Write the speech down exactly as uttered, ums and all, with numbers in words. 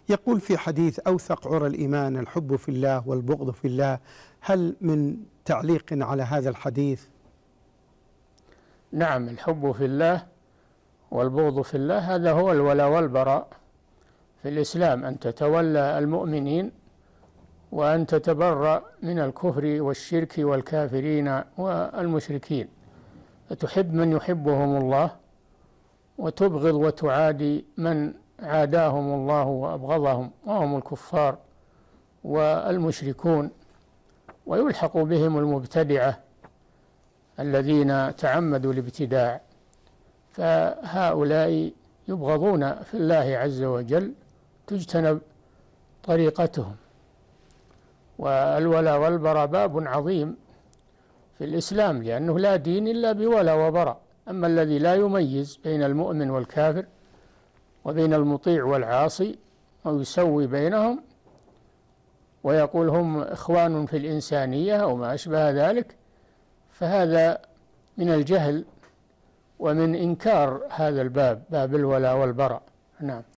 يقول في حديث أوثق عرى الإيمان الحب في الله والبغض في الله، هل من تعليق على هذا الحديث؟ نعم، الحب في الله والبغض في الله هذا هو الولاء والبراء في الإسلام، أن تتولى المؤمنين وأن تتبرأ من الكفر والشرك والكافرين والمشركين، فتحب من يحبهم الله وتبغض وتعادي من عاداهم الله وأبغضهم وهم الكفار والمشركون، ويلحق بهم المبتدعة الذين تعمدوا الابتداع، فهؤلاء يبغضون في الله عز وجل، تجتنب طريقتهم. والولاء والبراء باب عظيم في الإسلام، لأنه لا دين إلا بولاء وبراء. أما الذي لا يميز بين المؤمن والكافر وبين المطيع والعاصي ويسوي بينهم ويقول هم إخوان في الإنسانية أو ما أشبه ذلك، فهذا من الجهل ومن إنكار هذا الباب، باب الولاء والبراء. نعم.